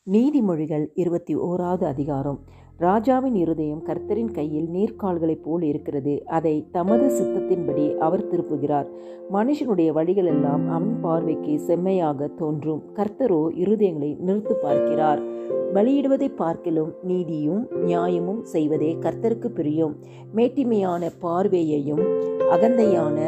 நீதிமொழிகள் 21வது அதிகாரம். ராஜாவின் இருதயம் கர்த்தரின் கையில் நீர்க்கால்களைப் போல் இருக்கிறது. அதை தமது சித்தத்தின்படி அவர் திருப்புகிறார். மனுஷனுடைய வழிகளெல்லாம் அவன் பார்வைக்கு செம்மையாக தோன்றும். கர்த்தரோ இருதயங்களை நிறுத்து பார்க்கிறார். பலியிடுவதை பார்க்கிலும் நீதியும் நியாயமும் செய்வதே கர்த்தருக்கு பிரியம். மேட்டிமையான பார்வையையும் அகந்தையான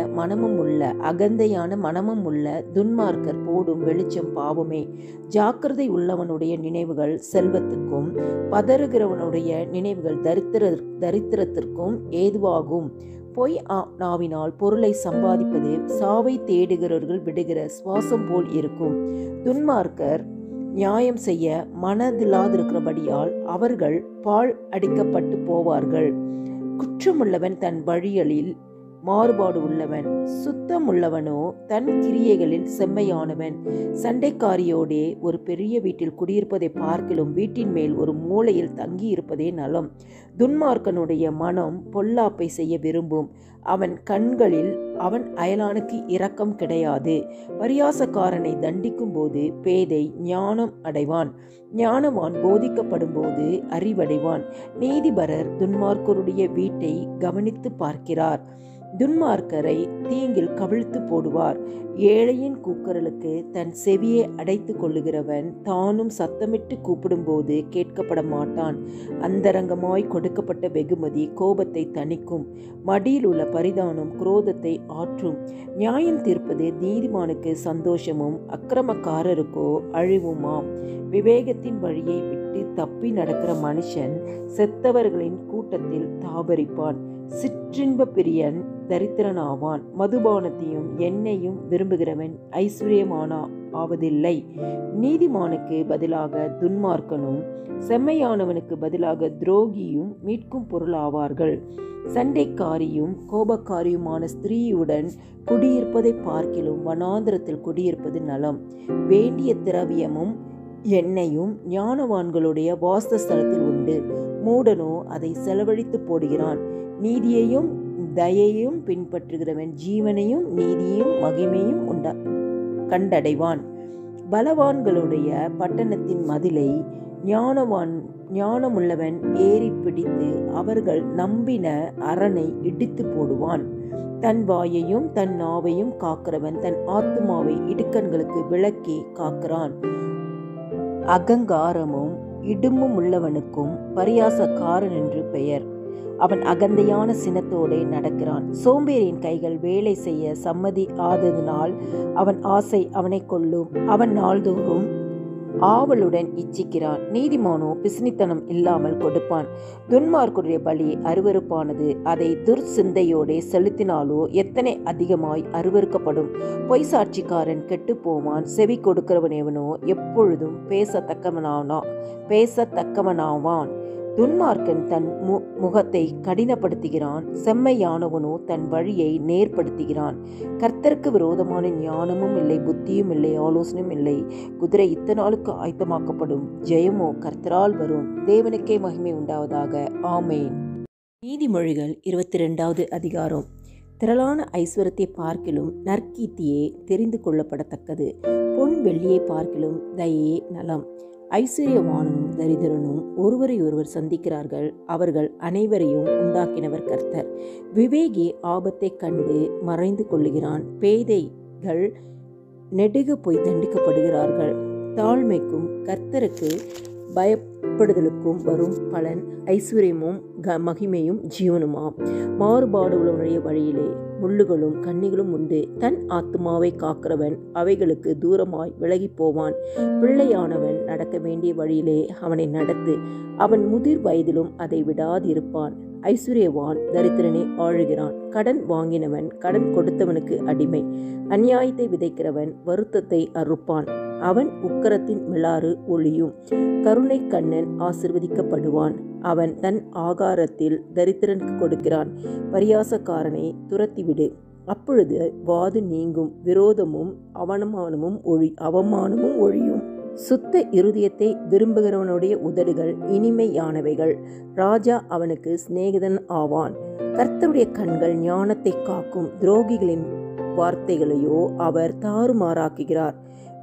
மனமும் உள்ள துன்மார்க்கர் போடும் வெளிச்சம் பாவமே. ஜாக்கிரதை உள்ளவனுடைய நினைவுகள் செல்வத்துக்கும் பதறுகிறவனுடைய நினைவுகள் தரித்திரத்திற்கும் ஏதுவாகும். பொய் நாவினால் பொருளை சம்பாதிப்பது சாவை தேடுகிறவர்கள் விடுகிற சுவாசம் போல் இருக்கும். துன்மார்க்கர் நியாயம் செய்ய மனதில்லாதிருக்கிறபடியால் அவர்கள் பால் அடிக்கப்பட்டு போவார்கள். குற்றமுள்ளவன் தன் வழிகளில் மாறுபாடு உள்ளவன், சுத்தம் உள்ளவனோ தன் கிரியைகளில் செம்மையானவன். சண்டைக்காரியோடே ஒரு பெரிய வீட்டில் குடியிருப்பதை பார்க்கிலும் வீட்டின் மேல் ஒரு மூலையில் தங்கி இருப்பதே நலம். துன்மார்க்கனுடைய மனம் பொல்லாப்பை செய்ய விரும்பும். அவன் கண்களில் அவன் அயலானுக்கு இரக்கம் கிடையாது. பரியாசக்காரனை தண்டிக்கும் போது பேதை ஞானம் அடைவான். ஞானவான் போதிக்கப்படும் போது அறிவடைவான். நீதிபரர் துன்மார்க்கருடைய வீட்டை கவனித்து பார்க்கிறார். துன்மார்க்கரை தீங்கில் கவிழ்த்து போடுவார். ஏழையின் கூக்குரலுக்கு தன் செவியை அடைத்து கொள்ளுகிறவன் தானும் சத்தமிட்டு கூப்பிடும்போது கேட்கப்பட மாட்டான். அந்தரங்கமாய் கொடுக்கப்பட்ட வெகுமதி கோபத்தை தணிக்கும். மடியில் உள்ள பரிதானம் குரோதத்தை ஆற்றும். நியாயம் தீர்ப்பது நீதிமானுக்கு சந்தோஷமும் அக்கிரமக்காரருக்கோ அழிவுமாம். விவேகத்தின் வழியை விட்டு தப்பி நடக்கிற மனுஷன் செத்தவர்களின் கூட்டத்தில் தாபரிப்பான். சிற்றின்ப பிரியன் தரித்திரனாவான். மதுபானத்தையும் எண்ணெயும் விரும்புகிறவன் ஐஸ்வர்யமானவதில்லை. நீதிமானுக்கு பதிலாக துன்மார்க்கனும் செம்மையானவனுக்கு பதிலாக துரோகியும் மீட்கும் பொருளாவார்கள். சண்டைக்காரியும் கோபக்காரியுமான ஸ்திரீயுடன் குடியிருப்பதை பார்க்கிலும் வனாந்திரத்தில் குடியிருப்பது நலம். வேண்டிய திரவியமும் எண்ணெயும் ஞானவான்களுடைய வாசஸ்தலத்தில் உண்டு. மூடனோ அதை செலவழித்து போடுகிறான். நீதியையும் தயையும் பின்பற்றுகிறவன் ஜீவனையும் நீதியும் மகிமையும் கண்டடைவான். பலவான்களுடைய பட்டணத்தின் மதிலை ஞானமுள்ளவன் ஏறி பிடித்து அவர்கள் நம்பின அரணை இடித்து போடுவான். தன் வாயையும் தன் நாவையும் காக்கிறவன் தன் ஆத்துமாவை இடுக்கண்களுக்கு விலக்கி காக்கிறான். அகங்காரமும் இடும்பும் உள்ளவனுக்கும் பரியாசக்காரன் என்று பெயர். அவன் அகந்தையான சினத்தோடே நடக்கிறான். சோம்பேறியின் கைகள் வேலை செய்ய சம்மதி ஆததினால் அவன் ஆசை அவனை கொல்லும். அவன் நாள்தோறும் ஆவலுடன் இச்சிக்கிறான். நீதிமானோ பிசினித்தனம் இல்லாமல் கொடுப்பான். துன்மார்க்குடைய பலி அருவருப்பானது. அதை துர்சிந்தையோடே செலுத்தினாலோ எத்தனை அதிகமாய் அருவருக்கப்படும். பொய் சாட்சிக்காரன் கெட்டு போவான். செவி கொடுக்கிறவனேவனோ எப்பொழுதும் பேசத்தக்கவனாவான். துன்மார்க்கன் தன் முகத்தை கடினப்படுத்துகிறான். செம்மையானவனோ தன் வழியை நேர்படுத்துகிறான். கர்த்தருக்கு விரோதமான ஞானமும் இல்லை, புத்தியும் இல்லை, ஆலோசனையும் இல்லை. குதிரை இத்தனாளுக்கு ஆயத்தமாக்கப்படும், ஜெயமோ கர்த்தரால் வரும். தேவனுக்கே மகிமை உண்டாவதாக. ஆமேன். நீதிமொழிகள் 22வது அதிகாரம். திரளான ஐஸ்வரத்தை பார்க்கிலும் நற்கீர்த்தியே தெரிந்து கொள்ளப்படத்தக்கது. பொன் வெள்ளியை பார்க்கிலும் தயையே நலம். ஐஸ்வர்யவானும் தரித்திரனும் ஒருவரை ஒருவர் சந்திக்கிறார்கள். அவர்கள் அனைவரையும் உண்டாக்கினவர் கர்த்தர். விவேகி ஆபத்தை கண்டு மறைந்து கொள்ளுகிறான். பேதைகள் நெடுக போய் தண்டிக்கப்படுகிறார்கள். தாழ்மைக்கும் கர்த்தருக்கு பயப்படுதலுக்கும் வரும் பலன் ஐஸ்வர்யமும் மகிமையும் ஜீவனுமாம். மாறுபாடு உள்ளவனுடைய வழியிலே முள்ளுகளும் கண்ணிகளும் உண்டு. தன் ஆத்துமாவை காக்கிறவன் அவைகளுக்கு தூரமாய் விலகி போவான். பிள்ளையானவன் நடக்க வேண்டிய வழியிலே அவனை நடத்து. அவன் முதிர் வயதிலும் அதை விடாதிருப்பான். ஐஸ்வர்யவான் தரித்திரனை ஆளுகிறான். கடன் வாங்கினவன் கடன் கொடுத்தவனுக்கு அடிமை. அநியாயத்தை விதைக்கிறவன் வருத்தத்தை அறுப்பான். அவன் உக்கரத்தின் மிளாறு ஒளியும். கருணை கண்ணன் ஆசிர்வதிக்கப்படுவான். அவன் தன் ஆகாரத்தில் தரித்திரனுக்கு கொடுக்கிறான். பரியாசக்காரனை துரத்திவிடு, அப்பொழுது வாது நீங்கும். விரோதமும் அவமானமும் ஒழியும். சுத்த இருதயத்தை விரும்புகிறவனுடைய உதடுகள் இனிமையானவைகள். ராஜா அவனுக்கு சிநேகிதன் ஆவான். கர்த்தருடைய கண்கள் ஞானத்தை காக்கும். துரோகிகளின் வார்த்தைகளையோ அவர் தாறுமாறாக்குகிறார்.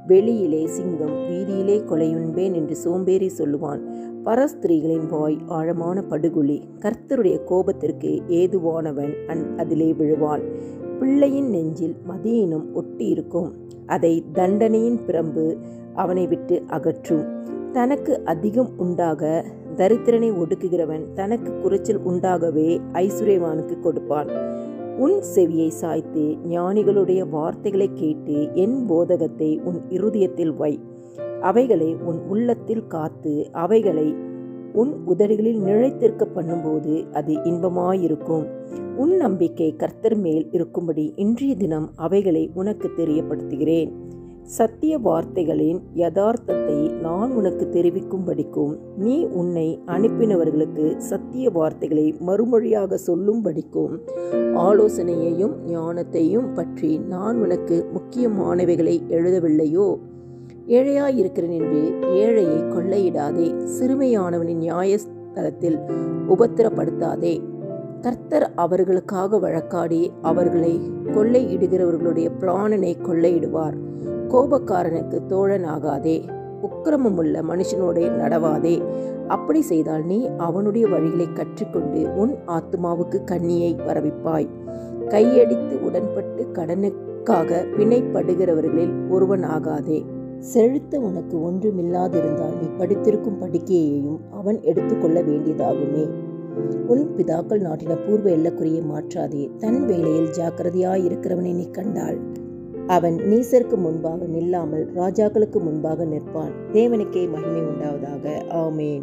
வெளியிலே சிங்கம், வீதியிலே கொலையுண்பேன் என்று சோம்பேறி சொல்லுவான். பரஸ்திரீகளின் வாய் ஆழமான படுகுழி. கர்த்தருடைய கோபத்திற்கு ஏதுவானவன் அதிலே விழுவான். பிள்ளையின் நெஞ்சில் மதியினம் ஒட்டி இருக்கும். அதை தண்டனையின் பிரம்பு அவனை விட்டு அகற்றும். தனக்கு அதிகம் உண்டாக தரித்திரனை ஒடுக்குகிறவன் தனக்கு குறைச்சல் உண்டாகவே ஐசுரைவானுக்கு கொடுப்பான். உன் செவியை சாய்த்து ஞானிகளுடைய வார்த்தைகளை கேட்டு என் போதகத்தை உன் இருதயத்தில் வை. அவைகளை உன் உள்ளத்தில் காத்து அவைகளை உன் உதடுகளில் நிலைத்திருக்க பண்ணும்போது அது இன்பமாயிருக்கும். உன் நம்பிக்கை கர்த்தர் மேல் இருக்கும்படி இன்றைய தினம் அவைகளை உனக்கு தெரியப்படுத்துகிறேன். சத்திய வார்த்தைகளின் யதார்த்தத்தை நான் உனக்கு தெரிவிக்கும்படிக்கும் நீ உன்னை அனுப்பினவர்களுக்கு சத்திய வார்த்தைகளை மறுமொழியாக சொல்லும்படிக்கும் ஆலோசனையையும் ஞானத்தையும் பற்றி நான் உனக்கு முக்கியமானவைகளை எழுதவில்லையோ? ஏழையாயிருக்கிறேன் என்று ஏழையை கொள்ளையிடாதே. சிறுமையானவனின் நியாயஸ்தலத்தில் உபத்திரப்படுத்தாதே. கர்த்தர் அவர்களுக்காக வழக்காடி அவர்களை கொள்ளையிடுகிறவர்களுடைய பிராணனை கொள்ளையிடுவார். கோபக்காரனுக்கு தோழனாகாதே. உக்கிரமமுள்ள மனுஷனோட நடவாதே. அப்படி செய்தால் நீ அவனுடைய வழிகளை கற்றுக்கொண்டு உன் ஆத்துமாவுக்கு கண்ணியை வரவிப்பாய். கையடித்து உடன்பட்டு கடனுக்காக பிணைப்படுகிறவர்களில் ஒருவனாகாதே. செலுத்த உனக்கு ஒன்றுமில்லாதிருந்தால் நீ படுத்திருக்கும் படுக்கையையும் அவன் எடுத்துக்கொள்ள வேண்டியதாகுமே. உன் பிதாக்கள் நாட்டின பூர்வ எல்லக்குறியை மாற்றாதே. தன் வேளையில் ஜாக்கிரதையாயிருக்கிறவனை நீ கண்டால் அவன் நீசருக்கு முன்பாக நில்லாமல் ராஜாக்களுக்கு முன்பாக நிற்பான். தேவனுக்கே மகிமை உண்டாவதாக. ஆமேன்.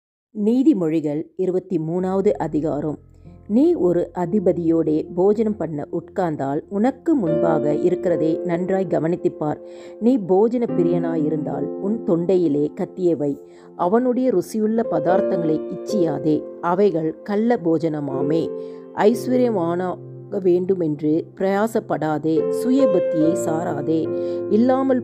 நீதிமொழிகள் 23வது அதிகாரம். நீ ஒரு அதிபதியோடே போஜனம் பண்ண உட்கார்ந்தால் உனக்கு முன்பாக இருக்கிறதை நன்றாய் கவனித்துப்பார். நீ போஜன பிரியனாயிருந்தால் உன் தொண்டையிலே கத்தியை வை. அவனுடைய ருசியுள்ள பதார்த்தங்களை இச்சியாதே. அவைகள் கள்ள போஜனமாமே. ஐஸ்வர்யமான வேண்டுமென்று பிரயாசப்படாதே. சுயபக்தியை சாராதே. இல்லாமற்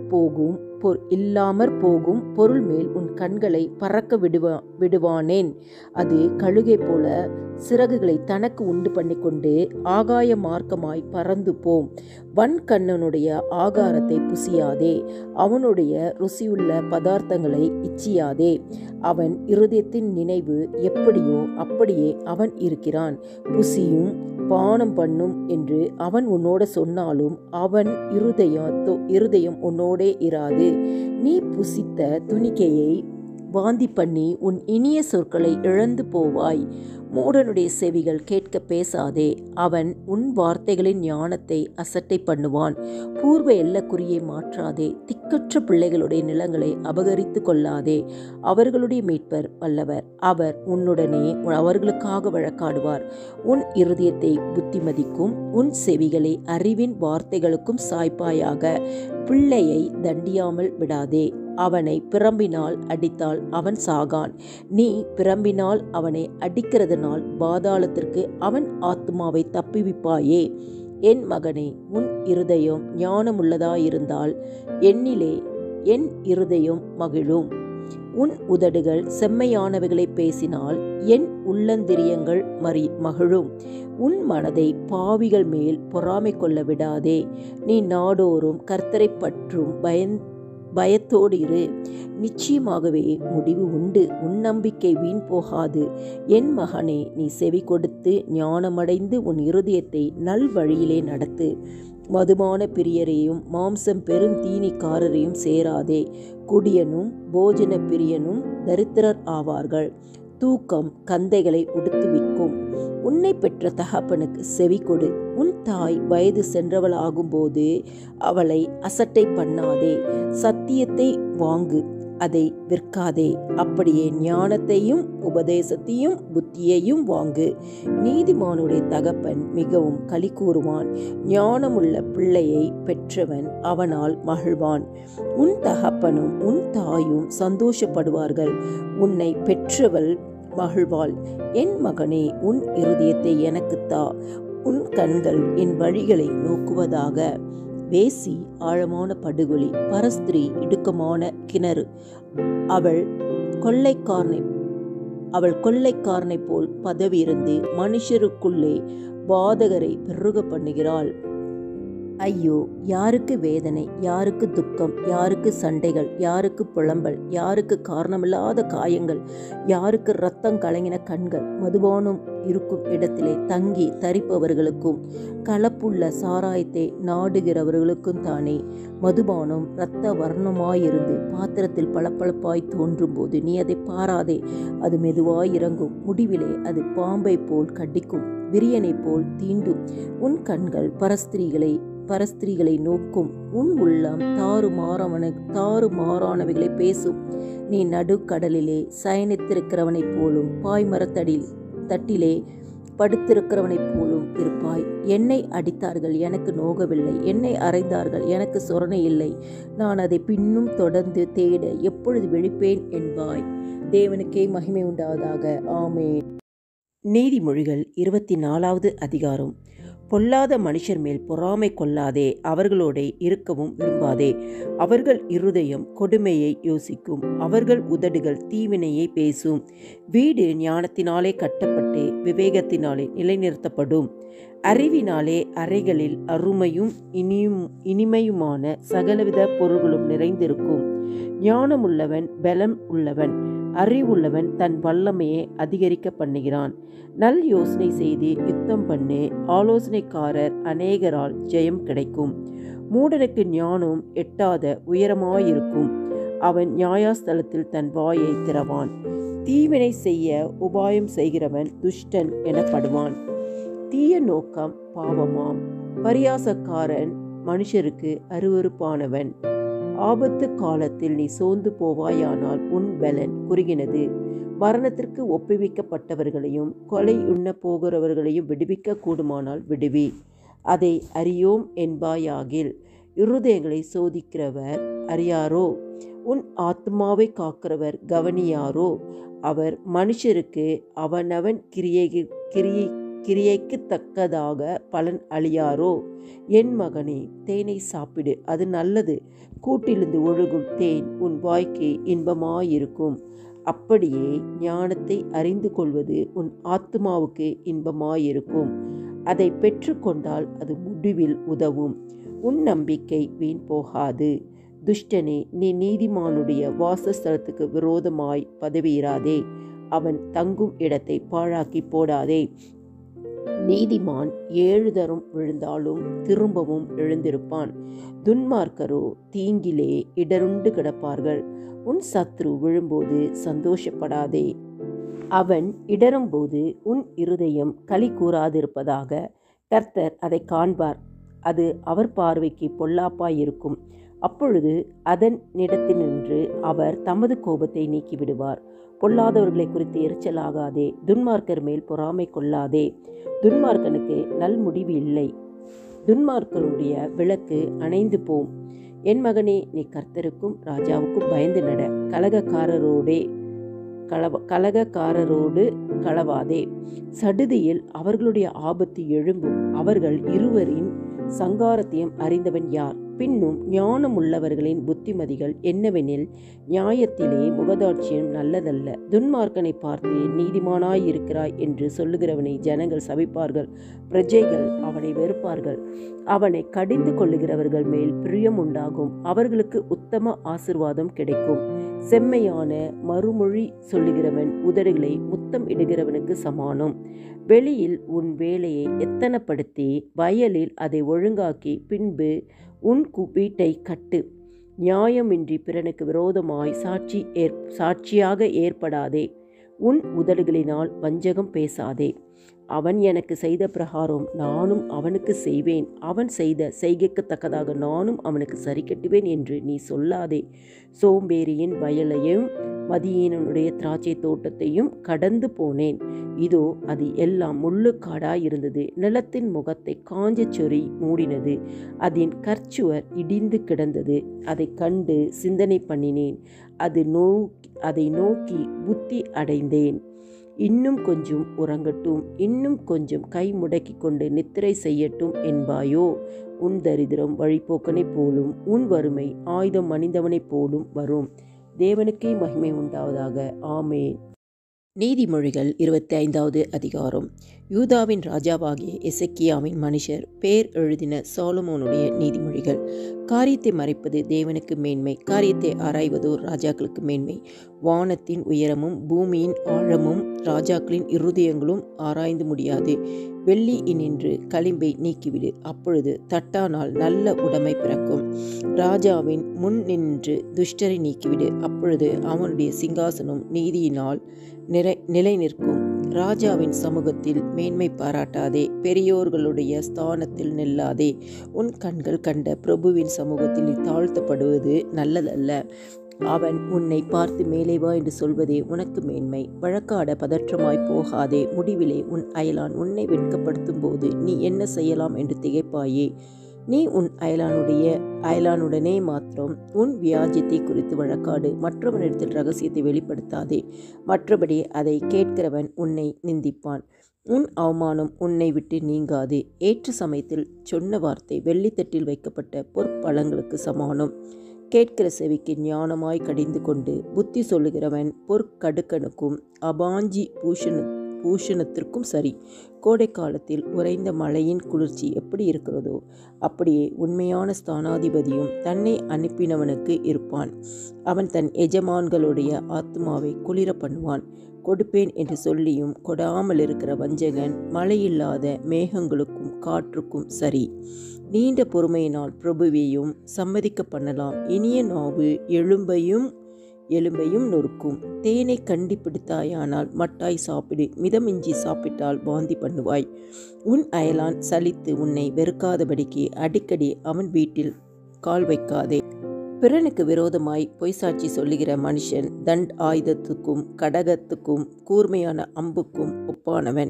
போகும் பொருள் மேல் உன் கண்களை பறக்க விடுவானேன்? அது கழுகை போல சிறகுகளை தனக்கு உண்டு பண்ணிக்கொண்டு ஆகாய மார்க்கமாய் பறந்து போம். வன்கண்ணனுடைய ஆகாரத்தை புசியாதே. அவனுடைய ருசியுள்ள பதார்த்தங்களை இச்சியாதே. அவன் இருதயத்தின் நினைவு எப்படியோ அப்படியே அவன் இருக்கிறான். புசியும் பானம் பண்ணும் என்று அவன் உன்னோட சொன்னாலும் அவன் இருதயம் உன்னோடே இராது. நீ புசித்த துணிக்கையை வாந்தி பண்ணி உன் இனிய சொற்களை இழந்து போவாய். மூடனுடைய செவிகள் கேட்க பேசாதே. அவன் உன் வார்த்தைகளின் ஞானத்தை அசட்டை பண்ணுவான். பூர்வ எல்லக்குறியை மாற்றாதே. திக்கற்ற பிள்ளைகளுடைய நிலங்களை அபகரித்து கொள்ளாதே. அவர்களுடைய மீட்பர் வல்லவர். அவர் உன்னுடனே அவர்களுக்காக வழக்காடுவார். உன் இருதயத்தை புத்திமதிக்கும் உன் செவிகளை அறிவின் வார்த்தைகளுக்கும் சாய்ப்பாயாக. பிள்ளையை தண்டியாமல் விடாதே. அவனை பிரம்பினால் அடித்தால் அவன் சாகான். நீ பிரம்பினால் அவனை அடிக்கிறதுனால் பாதாளத்திற்கு அவன் ஆத்துமாவை தப்புவிப்பாயே. என் மகனே, உன் இருதயம் ஞானமுள்ளதாயிருந்தால் என்னிலே என் இருதயம் மகிழும். உன் உதடுகள் செம்மையானவைகளை பேசினால் என் உள்ளந்திரியங்கள் மகிழும். உன் மனதை பாவிகள் மேல் பொறாமை கொள்ள விடாதே. நீ நாடோறும் கர்த்தரை பற்றும் பயத்தோடு இரு. நிச்சயமாகவே முடிவு உண்டு. உன் நம்பிக்கை வீண் போகாது. என் மகனே, நீ செவி கொடுத்து ஞானமடைந்து உன் இருதயத்தை நல் வழியிலே நடத்து. மதுபான பிரியரையும் மாம்சம் பெருந்தீனிக்காரரையும் சேராதே. குடியனும் போஜன பிரியனும் தரித்திரர் ஆவார்கள். தூக்கம் கந்தைகளை உடுத்துவிக்கும். உன்னை பெற்ற தகப்பனுக்கு செவி கொடு. உன் தாய் வயது சென்றவள் ஆகும்போது அவளை அசட்டை பண்ணாதே. சத்தியத்தை வாங்கு, அதை விற்காதே. அப்படியே ஞானத்தையும் உபதேசத்தையும் புத்தியையும் வாங்கு. நீதிமானுடைய தகப்பன் மிகவும் களி கூறுவான். ஞானமுள்ள பிள்ளையை பெற்றவன் அவனால் மகிழ்வான். உன் தகப்பனும் உன் தாயும் சந்தோஷப்படுவார்கள். உன்னை பெற்றவள் மகிழ்வாள். என் மகனே, உன் இருதயத்தை எனக்குத்தா. உன் கண்கள் என் வழிகளை நோக்குவதாக. வேசி ஆழமான படுகொலி, பரஸ்திரி இடுக்கமான கிணறு. அவள் கொள்ளைக்காரனை போல் பதவியிருந்து மனுஷருக்குள்ளே பாதகரை பெருக பண்ணுகிறாள். ஐயோ! யாருக்கு வேதனை, யாருக்கு துக்கம், யாருக்கு சண்டைகள், யாருக்கு புலம்பல், யாருக்கு காரணமில்லாத காயங்கள், யாருக்கு இரத்தம் கலங்கின கண்கள். மதுபானம் இருக்கும் இடத்திலே தங்கி தரிப்பவர்களுக்கும் கலப்புள்ள சாராயத்தை நாடுகிறவர்களுக்கும் தானே. மதுபானம் இரத்த வர்ணமாயிருந்து பாத்திரத்தில் பளபளப்பாய் தோன்றும் போது நீ அதை பாராதே. அது மெதுவாய் இறங்கும். முடிவிலே அது பாம்பை போல் கடிக்கும், விரியனை போல் தீண்டும். உன் கண்கள் பரஸ்திரிகளை நோக்கும். உன் உள்ளம் தாறுமாறானவைகளை பேசும். நீ நடுக்கடலிலே சயனித்திருக்கிறவனைப் போலும் தட்டிலே படுத்திருக்கிறவனைப் போலும் இருப்பாய். என்னை அடித்தார்கள், எனக்கு நோகவில்லை. என்னை அறைந்தார்கள், எனக்கு சொரணை இல்லை. நான் அதை பின்னும் தொடர்ந்து தேட எப்பொழுது விழிப்பேன் என்பாய். தேவனுக்கே மகிமை உண்டாவதாக. ஆமென். நீதிமொழிகள் 24வது அதிகாரம். பொல்லாத மனுஷர் மேல் பொறாமை கொள்ளாதே, அவர்களோட இருக்கவும் விரும்பாதே. அவர்கள் இருதயம் கொடுமையை யோசிக்கும், அவர்கள் உதடுகள் தீவினையை பேசும். வீடு ஞானத்தினாலே கட்டப்பட்டு விவேகத்தினாலே நிலைநிறுத்தப்படும். அறிவினாலே அறைகளில் அருமையும் இனிமையுமான சகலவித பொருள்களும் நிறைந்திருக்கும். ஞானமுள்ளவன் பலம் உள்ளவன், அறிவுள்ளவன் தன் வல்லமையை அதிகரிக்க பண்ணுகிறான். நல் யோசனை செய்து யுத்தம் பண்ணு, ஆலோசனைக்காரர் அநேகரால் ஜெயம் கிடைக்கும். மூடனுக்கு ஞானம் எட்டாத உயரமாயிருக்கும், அவன் நியாயஸ்தலத்தில் தன் வாயை திறவான். தீவினை செய்ய உபாயம் செய்கிறவன் துஷ்டன் எனப்படுவான். தீய நோக்கம் பாவமாம், பரியாசக்காரன் மனுஷருக்கு அருவருப்பானவன். ஆபத்து காலத்தில் நீ சோர்ந்து போவாயானால் உன் பலன் குறுகினது. மரணத்திற்கு ஒப்புவிக்கப்பட்டவர்களையும் கொலை உண்ண போகிறவர்களையும் விடுவிக்க கூடுமானால் விடுவி. அதை அறியோம் என்பாயாகில். இருதயங்களை சோதிக்கிறவர் அறியாரோ? உன் ஆத்மாவை காக்கிறவர் கவனியாரோ? அவர் மனுஷருக்கு அவனவன் கிரியைக்கு தக்கதாக பலன் அளியாரோ? என் மகனே, தேனை சாப்பிடு, அது நல்லது. கூட்டிலிருந்து ஒழுகும் தேன் உன் வாய்க்கு இன்பமாயிருக்கும். அப்படியே ஞானத்தை அறிந்து கொள்வது உன் ஆத்மாவுக்கு இன்பமாயிருக்கும். அதை பெற்றுக்கொண்டால் அது முடிவில் உதவும். உன் நம்பிக்கை வீண் போகாது. துஷ்டனே, நீ நீதிமானுடைய வாசஸ்தலத்துக்கு விரோதமாய் பதவியிராதே. அவன் தங்கும் இடத்தை பாழாக்கி போடாதே. நீதிமான் 7 தரம் விழுந்தாலும் திரும்பவும் எழுந்திருப்பான். துன்மார்க்கரோ தீங்கிலே இடருண்டு கிடப்பார்கள். உன் சத்ரு விழும்போது சந்தோஷப்படாதே, அவன் இடரும்போது உன் இருதயம் களி கூறாதிருப்பதாக. கர்த்தர் அதை காண்பார், அது அவர் பார்வைக்கு பொல்லாப்பாயிருக்கும். அப்பொழுது அதனிடத்தினின்று அவர் தமது கோபத்தை நீக்கிவிடுவார். பொல்லாதவர்களை குறித்து எரிச்சலாகாதே, துன்மார்க்கர் மேல் பொறாமை கொள்ளாதே. துன்மார்க்கனுக்கு நல் முடிவு இல்லை, துன்மார்க்கருடைய விளக்கு அணைந்து போம். என் மகனே, நீ கர்த்தருக்கும் ராஜாவுக்கும் பயந்து நட. கலகக்காரரோடு களவாதே. சடுதியில் அவர்களுடைய ஆபத்து எழும்பும். அவர்கள் இருவரின் சங்காரத்தையும் அறிந்தவன் யார்? பின்னும் ஞானமுள்ளவர்களின் புத்திமதிகள் என்னவெனில், நியாயத்திலே முகதாட்சியம் நல்லதல்ல. துன்மார்க்கனை பார்த்து நீதிமானாயிருக்கிறாய் என்று சொல்லுகிறவனை ஜனங்கள் சபிப்பார்கள், பிரஜைகள் அவனை வெறுப்பார்கள். அவனை கடிந்து கொள்ளுகிறவர்கள் மேல் பிரியம் உண்டாகும், அவர்களுக்கு உத்தம ஆசீர்வாதம் கிடைக்கும். செம்மையான மறுமொழி சொல்லுகிறவன் உதடுகளை முத்தம் இடுகிறவனுக்கு சமானம். வெளியில் உன் வேலையை எத்தனப்படுத்தி வயலில் அதை ஒழுங்காக்கி பின்பு உன் வீட்டை கட்டு. நியாயமின்றி பிறனுக்கு விரோதமாய் சாட்சியாக ஏற்படாதே. உன் உதடுகளினால் வஞ்சகம் பேசாதே. அவன் எனக்கு செய்த பிரகாரம் நானும் அவனுக்கு செய்வேன், அவன் செய்த செய்கைக்கு தக்கதாக நானும் அவனுக்கு சரி கட்டுவேன் என்று நீ சொல்லாதே. சோம்பேறியின் வயலையும் மதியீனனுடைய திராட்சை தோட்டத்தையும் கடந்து போனேன். இதோ அது எல்லாம் முள்ளுக்காடாயிருந்தது. நிலத்தின் முகத்தை காஞ்ச சொறி மூடினது. அதன் கற்சுவர் இடிந்து கிடந்தது. அதை கண்டு சிந்தனை பண்ணினேன். அதை நோக்கி புத்தி அடைந்தேன். இன்னும் கொஞ்சம் உறங்கட்டும், இன்னும் கொஞ்சம் கை முடக்கி கொண்டு நித்திரை செய்யட்டும் என்பாயோ? உன் தரித்திரம் வழிபோக்கனைப் போலும், உன் வறுமை ஆயுதம் அணிந்தவனைப் போலும் வரும். தேவனுக்கே மகிமை உண்டாவதாக. ஆமென். நீதிமொழிகள் 25வது அதிகாரம். யூதாவின் ராஜாவாகிய எசேக்கியாவின் மனுஷர் பேர் எழுதின சாலொமோனுடைய நீதிமொழிகள். காரியத்தை மறைப்பது தேவனுக்கு மேன்மை, காரியத்தை ஆராய்வதோ ராஜாக்களுக்கு மேன்மை. வானத்தின் உயரமும் பூமியின் ஆழமும் ராஜாக்களின் இருதயங்களும் ஆராய்ந்து முடியாது. வெள்ளியினின்று களிம்பை நீக்கிவிடு, அப்பொழுது தட்டானால் நல்ல உடைமை பிறக்கும். ராஜாவின் முன் நின்று துஷ்டரை நீக்கிவிடு, அப்பொழுது அவனுடைய சிங்காசனம் நீதியினால் நிலை நிற்கும். ராஜாவின் சமூகத்தில் மேன்மை பாராட்டாதே, பெரியோர்களுடைய ஸ்தானத்தில் நில்லாதே. உன் கண்கள் கண்ட பிரபுவின் சமூகத்தில் தாழ்த்தப்படுவது நல்லதல்ல. அவன் உன்னை பார்த்து மேலே வா என்று சொல்வதே உனக்கு மேன்மை. வழக்காட பதற்றமாய் போகாதே, முடிவிலே உன் அயலான் உன்னை வெட்கப்படுத்தும் போது நீ என்ன செய்யலாம் என்று திகைப்பாயே. நீ உன் அயலானுடனே மாத்திரம் உன் வியாஜ்யத்தை குறித்து வழக்காடு, மற்றவனிடத்தில் ரகசியத்தை வெளிப்படுத்தாதே. மற்றபடி அதை கேட்கிறவன் உன்னை நிந்திப்பான். உன் அவமானம் உன்னை விட்டு நீங்காது. ஏற்ற சமயத்தில் சொன்ன வார்த்தை வெள்ளித்தட்டில் வைக்கப்பட்ட பொற்பழங்களுக்கு சமானம். கேட்கிற செவிக்கு ஞானமாய் கடிந்து கொண்டு புத்தி சொல்லுகிறவன் பொற்கடுக்கனுக்கும் அபாஞ்சி பூஷணத்திற்கும் சரி. கோடை காலத்தில் உறைந்த மழையின் குளிர்ச்சி எப்படி இருக்கிறதோ அப்படியே உண்மையான ஸ்தானாதிபதியும் தன்னை அனுப்பினவனுக்கு இருப்பான். அவன் தன் எஜமான்களுடைய ஆத்மாவை குளிர பண்ணுவான். கொடுப்பேன் என்று சொல்லியும் கொடாமல் இருக்கிற வஞ்சகன் மழையில்லாத மேகங்களுக்கும் காற்றுக்கும் சரி. நீண்ட பொறுமையினால் பிரபுவையும் சம்மதிக்க பண்ணலாம். இனிய நாவு எலும்பையும் நொறுக்கும். தேனை கண்டி பிடித்தாயானால் மட்டாய் சாப்பிடு, மிதமிஞ்சி சாப்பிட்டால் வாந்தி பண்ணுவாய். உன் அயலான் சலித்து உன்னை வெறுக்காதபடிக்கு அடிக்கடி அவன் வீட்டில் கால் வைக்காதே. பிறனுக்கு விரோதமாய் பொய்சாட்சி சொல்லுகிற மனுஷன் ஆயுதத்துக்கும் கடகத்துக்கும் கூர்மையான அம்புக்கும் ஒப்பானவன்.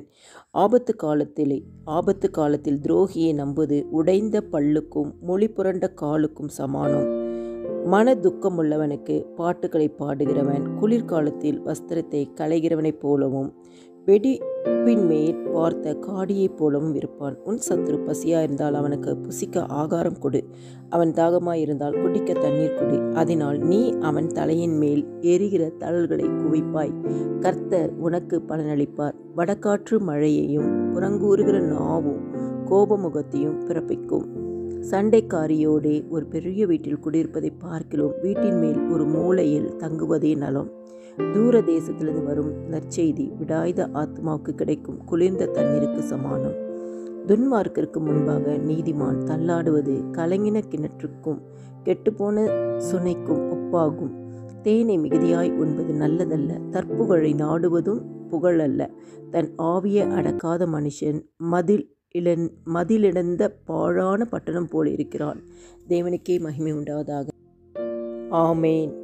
ஆபத்து காலத்தில் துரோகியை நம்புவது உடைந்த பல்லுக்கும் மொழி புரண்ட காலுக்கும் சமானம். மன துக்கமுள்ளவனுக்கு பாட்டுகளை பாடுகிறவன் குளிர்காலத்தில் வஸ்திரத்தை களைகிறவனைப் போலவும் வெடிப்பின் மேல் பார்த்த காடியைப் போலவும் இருப்பான். உன் சத்துரு பசியாயிருந்தால் அவனுக்கு புசிக்க ஆகாரம் கொடு, அவன் தாகமாயிருந்தால் குடிக்க தண்ணீர் கொடு. அதனால் நீ அவன் தலையின் மேல் எரிகிற தழல்களை குவிப்பாய். கர்த்தர் உனக்கு பலனளிப்பார். வடகாற்று மழையையும் புறங்கூறுகிற நாவும் கோபமுகத்தையும் பிறப்பிக்கும். சண்டைக்காரியோடே ஒரு பெரிய வீட்டில் குடியிருப்பதை பார்க்கிலும் வீட்டின் மேல் ஒரு மூலையில் தங்குவதே நலம். தூர தேசத்திலிருந்து வரும் நற்செய்தி விடாய்த ஆத்மாவுக்கு கிடைக்கும் குளிர்ந்த தண்ணீருக்கு சமானம். துன்மார்க்கருக்கு முன்பாக நீதிமான் தள்ளாடுவது கலங்கின கிணற்றுக்கும் கெட்டுப்போன சுனைக்கும் ஒப்பாகும். தேனை மிகுதியாய் உண்பது நல்லதல்ல, தற்புகழை நாடுவதும் புகழல்ல. தன் ஆவியை அடக்காத மனுஷன் மதிலிழந்த பாழான பட்டணம் போல் இருக்கிறான். தேவனுக்கே மகிமை உண்டாவதாக. ஆமேன்.